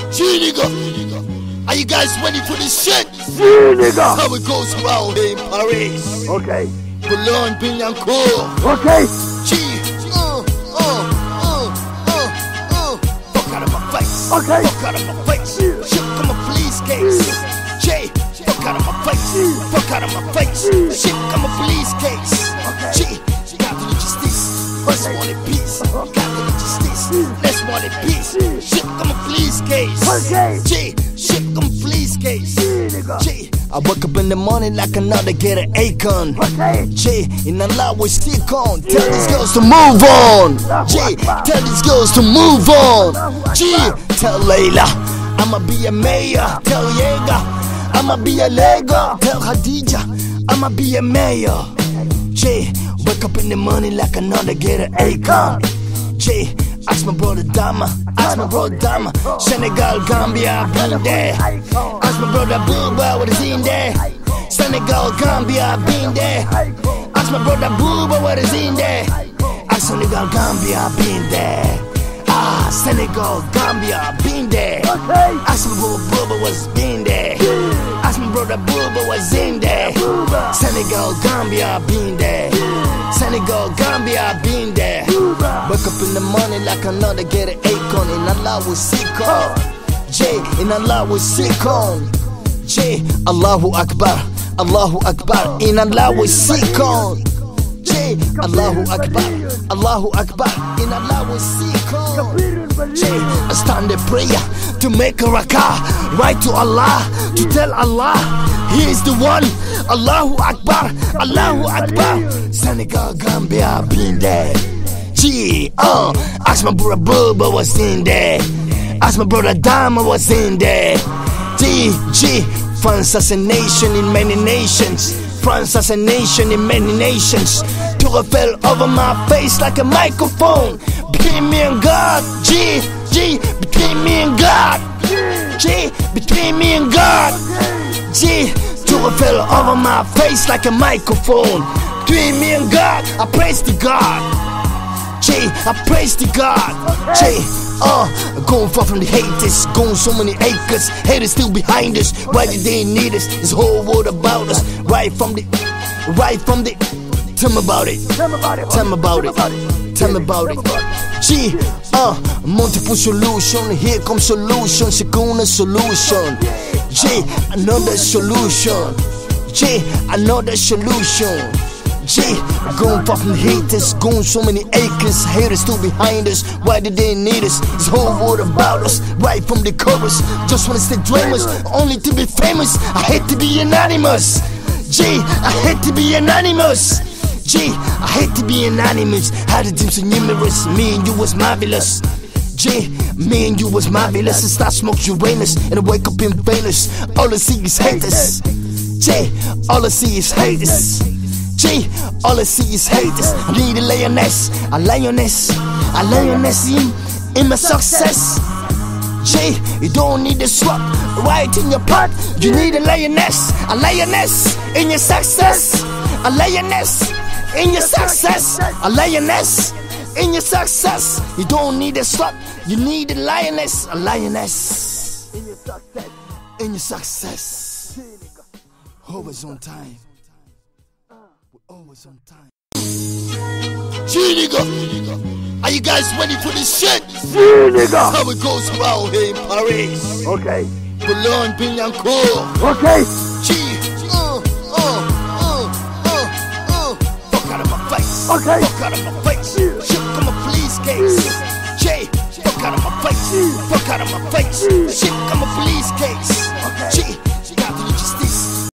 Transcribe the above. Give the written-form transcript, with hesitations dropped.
G nigga, are you guys ready for this shit? G nigga. How it goes around here in Paris. Okay. Boulogne, Billancourt. Okay. G, fuck out of my face. Okay. Fuck out of my face. Shit, come a police case. J, fuck out of my face. Fuck out of my face. Shit, come a police case. G, got the justice. First one in peace. Got the justice. Next one in peace. Shit, come a police case. Okay. G, shit, come a police case. G, I wake up in the morning like another get an Akon. J, in a lot we stick on. Tell these girls to move on. J, tell these girls to move on. G, tell Layla I'ma be a mayor. Tell Yega I'ma be a Lego. Tell Khadija I'ma be a mayor. J, wake up in the morning like another get an Akon. J, ask my brother Dama, Senegal, Gambia, been there. Ask my brother Booba, what is in there? Senegal, Gambia, been there. Ask my brother Booba, what is in there? Ask Senegal, Gambia, been there. Ah, Senegal, Gambia, been there. Ask my brother Booba, what's been there? Ask my brother Booba, what's in there? Senegal, Gambia, been there. Senegal, Gambia, been there. Wake up in the morning like another get an Akon. In Allah we seek on. J, in Allah we seek on. J, Allahu Akbar, Allahu Akbar. In Allah we seek on. J, Allahu Akbar, Allahu Akbar. In Allah we seek on. J, I stand in prayer to make a rakah, right to Allah, to tell Allah He is the one. Allahu Akbar, Allahu Akbar. Senegal, Gambia, been there. G, ask my brother Booba what's in there. Ask my brother Dama what's in there. G, France as a nation in many nations. France as a nation in many nations. Tour fell over my face like a microphone. Between me and God, G, between me and God. G, between me and God. G, Tour fell over my face like a microphone. Between me and God, I praise to God. J, I praise to God. J, going far from the haters, going so many acres. Haters still behind us. Why did they need us? This whole world about us. Right from the. Tell me about it. Tell me about it. G, multiple solution. Here comes solution. Second solution. J, another solution. J, another solution. J, going far from the haters, going so many acres. Haters still behind us. Why did they need us? This whole world about us. Right from the chorus. Just wanna stay dreamers, only to be famous. I hate to be anonymous. J, I hate to be anonymous. J, I hate to be anonymous. How the dreams so numerous. Me and you was marvelous. J, me and you was marvelous. And start smoke Uranus and I wake up in Venus. All I see is haters. J, all I see is haters. J, all I see is haters. I need a lioness in my success. J, you don't need a swap right in your pot. You need a lioness in your success. A lioness in your success. A lioness in your success. You don't need a swap. You need a lioness in your success. In your success. Always on time. Always on time. G nigga, are you guys ready for this shit? G nigga. How it goes around here in Paris. Okay. Boulogne, Billancourt. Okay. G, fuck out of my face. Okay. Fuck out of my face. Shit, come a police case. J, fuck out of my face. Fuck out of my face. Shit, come a police case. G, got the justice.